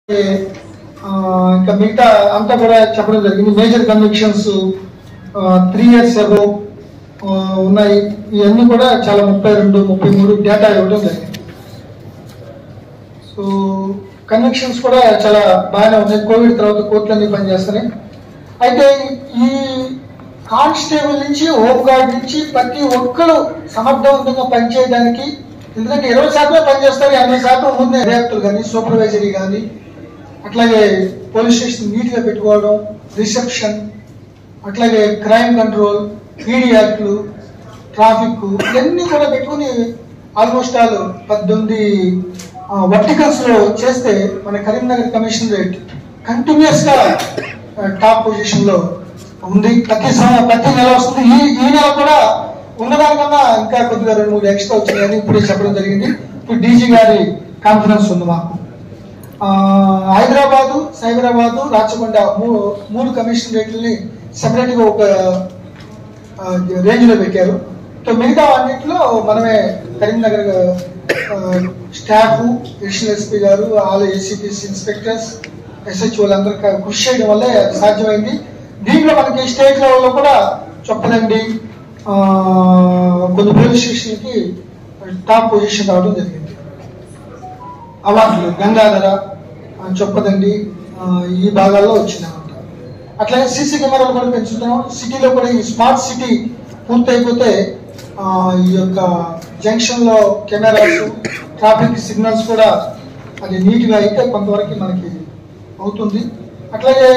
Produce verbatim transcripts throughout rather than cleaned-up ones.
ఇంకా మిగతా అంతా కూడా చెప్పడం జరిగింది. Major convictions three years above ఉన్నాయి. ఇవన్నీ కూడా చాలా ముప్పై రెండు ముప్పై మూడు డేటా ఇవ్వడం జరిగింది. సో కన్విక్షన్స్ కూడా చాలా బాగానే ఉన్నాయి. కోవిడ్ తర్వాత కోర్టులన్నీ పనిచేస్తున్నాయి. అయితే ఈ కానిస్టేబుల్ నుంచి హోమ్ గార్డ్ నుంచి ప్రతి ఒక్కరు సమర్థవంతంగా పనిచేయడానికి, ఎందుకంటే ఇరవై శాతమే పనిచేస్తారు, ఎనభై శాతం ముందే డైరెక్టర్ కానీ సూపర్వైజరీ కానీ, అట్లాగే పోలీస్ స్టేషన్ నీట్గా పెట్టుకోవడం, రిసెప్షన్, అట్లాగే క్రైమ్ కంట్రోల్, పీడీ యాక్ట్లు, ట్రాఫిక్ ఇవన్నీ కూడా పెట్టుకుని ఆల్మోస్ట్ ఆల్ పద్దెనిమిది వర్టికల్స్ లో చేస్తే మన కరీంనగర్ కమిషనరేట్ కంటిన్యూస్ గా టాప్ పొజిషన్ లో ఉంది. ప్రతి ప్రతి నెల వస్తుంది. ఈ ఈ నెల కూడా ఉన్నదానికన్నా ఇంకా కొద్దిగా రెండు మూడు ఎక్స్ట్రా వచ్చినాయని ఇప్పుడే చెప్పడం జరిగింది. ఇప్పుడు డీజీ గారి కాన్ఫరెన్స్ ఉంది మాకు. హైదరాబాదు, సైబరాబాదు, రాచకొండ మూడు కమిషనరేట్లని సెపరేట్ గా ఒక రేంజ్ లో పెట్టారు. సో మిగతా అన్నింటిలో మనమే కరీంనగర్ స్టాఫ్, అడిషనల్ ఎస్పీ గారు, ఆల్ ఏసీపీసీ ఇన్స్పెక్టర్స్, ఎస్హెచ్ఓలు అందరూ కృషి చేయడం వల్లే సాధ్యమైంది. దీంట్లో మనకి స్టేట్ లెవెల్లో కూడా చొప్పదండి కొన్ని పోలీస్ స్టేషన్కి టాప్ పొజిషన్ రావడం జరిగింది. అవార్డులు గంగాధర, చొప్పదండి ఈ భాగాల్లో వచ్చినామంట. అట్లాగే సీసీ కెమెరాలు కూడా పెంచుతున్నాం. సిటీలో కూడా ఈ స్మార్ట్ సిటీ పూర్తయిపోతే ఈ యొక్క జంక్షన్ లో కెమెరాస్, ట్రాఫిక్ సిగ్నల్స్ కూడా అది నీట్గా అయితే కొంతవరకు మనకి అవుతుంది. అట్లాగే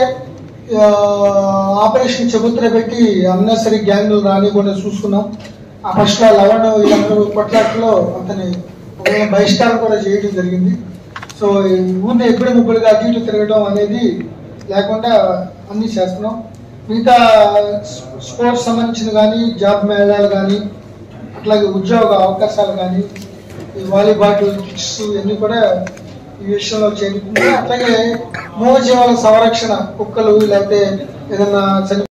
ఆపరేషన్ చెబుతున్న పెట్టి అన్నెసరీ గ్యాంగ్లు రానికుండా చూసుకున్నాం. ఆ ఫస్ట్ లో లవణ్ వీళ్ళందరూ కొట్లాట్లో అతని బహిష్కారం కూడా చేయడం జరిగింది. సో ఊరిని ఎప్పుడు ముగ్గురుగా అటు ఇటు తిరగడం అనేది లేకుండా అన్ని చేస్తున్నాం. మిగతా స్పోర్ట్స్ సంబంధించిన కానీ, జాబ్ మేళాలు కానీ, అట్లాగే ఉద్యోగ అవకాశాలు కానీ, ఈ వాలీబాల్ కిట్స్ ఇవన్నీ కూడా ఈ విషయంలో చేరుతుంది. అట్లాగే మూగజీవాల సంరక్షణ, కుక్కలు లేకపోతే ఏదైనా